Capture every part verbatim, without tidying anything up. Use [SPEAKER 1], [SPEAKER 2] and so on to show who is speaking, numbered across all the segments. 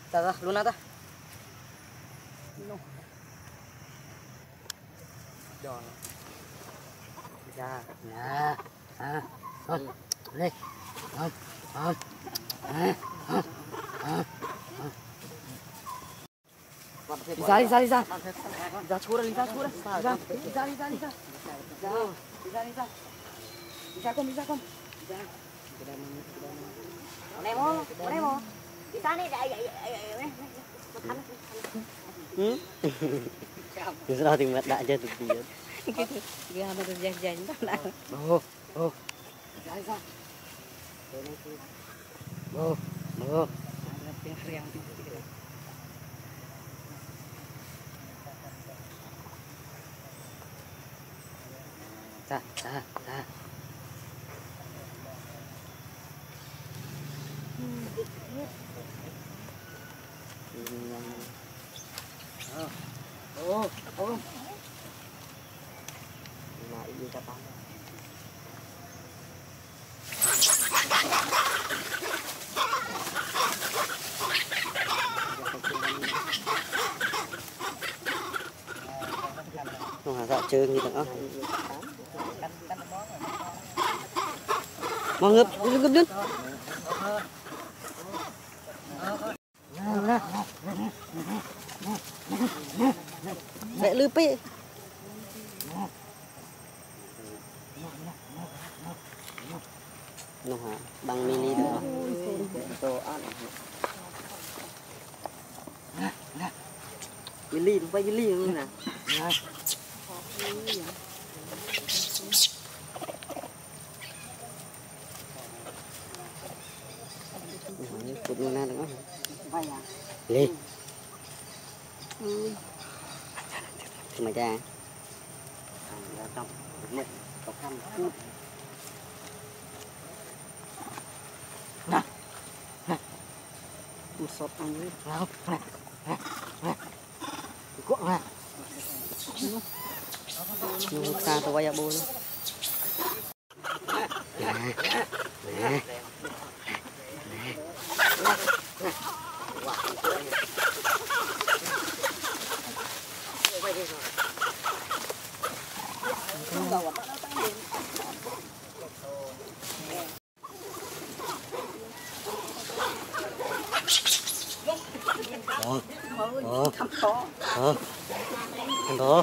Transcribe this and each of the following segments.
[SPEAKER 1] Ta ta, Luna ta. No. Đòn. Ra. Nè. À. Không. Đây. Không. Không. À. Không. Không. Đi ra, đi ra, đi ra. Đi ra chua ra, đi ra chua ra. Đi ra, đi ra, đi ra, đi ra. Đi ra, đi ra. Đi ra con, đi ra con. Đi ra.
[SPEAKER 2] Này mo, này mo. Đi ta này vậy vậy vậy.
[SPEAKER 1] Ừ. Cứ ra thì mặt đại cho tụi tiền.
[SPEAKER 2] Cái mà tôi dành dành đó là.
[SPEAKER 1] Bố, bố. Ra, ra. Bố, bố. Ra, ra, ra. Ô, ô. Lại đi ta bắn. Không hả dạo chơi như thế mau ngập ngập ngập đứt mẹ lư pi nó hả bằng mini đó đồ ăn mini không phải mini luôn nè cụt luôn nè đúng không lên mà cha trong một có khăn cút nè một sọt anh ấy vào cuộn nè nhưng ta tôi quay ra bôi nè nè Ờ, thăm to, ờ, thăm to.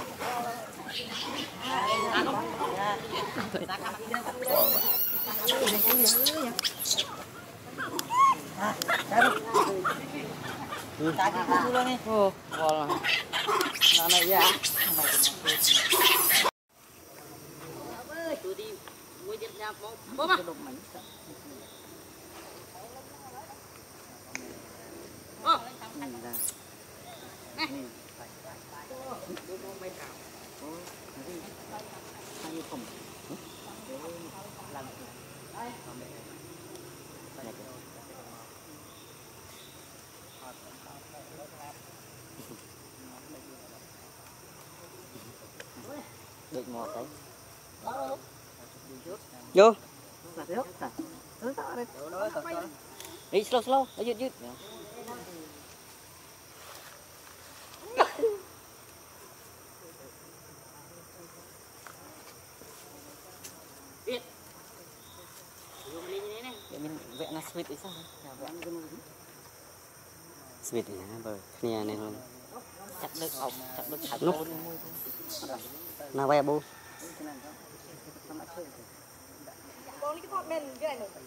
[SPEAKER 1] Ừ. Ồ, ngon lắm. Nó này ra. Tôi đi mua điện nhà bố. Bố mà. Ô. Nè. Được một đấy. Vô. Đi slow slow, đi dứt dứt. Biết. Mình vẽ nó sweet đi sao? Sweet này bờ, kia này luôn. Chặt được ổng, chặt được chặt lúc. Nào vẽ bu. Con cái con men cái này.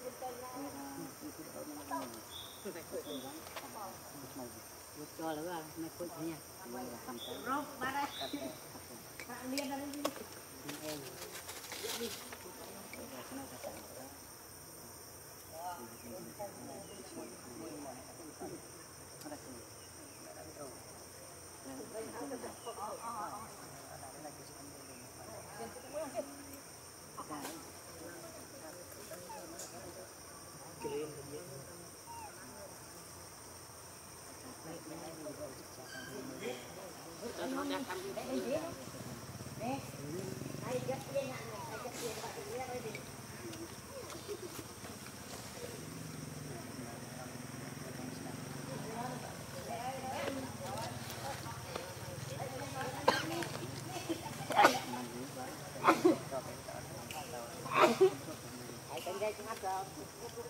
[SPEAKER 1] Cho là cái này quên thế nha. Rồi, ba đây. Bạn liên ra đi.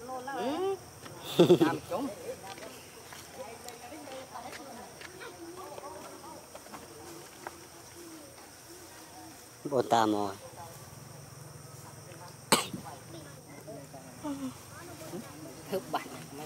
[SPEAKER 1] làm chúng
[SPEAKER 3] bộ tam rồi
[SPEAKER 1] hấp bạch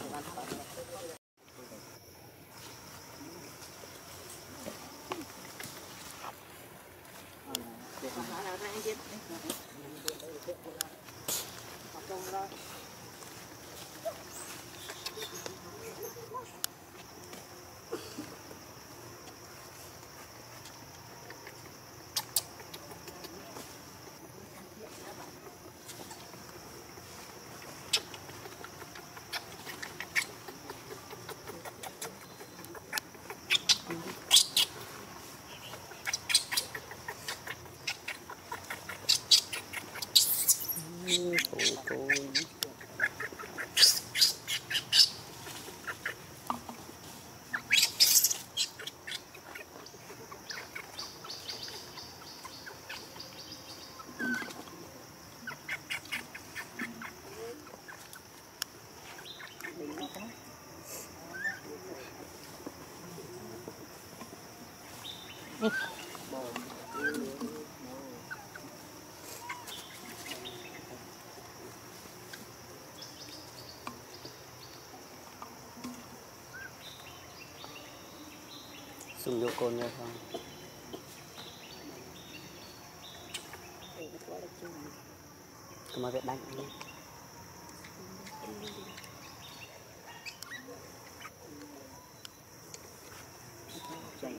[SPEAKER 3] sung vô côn nha không cứ mà việc đánh đi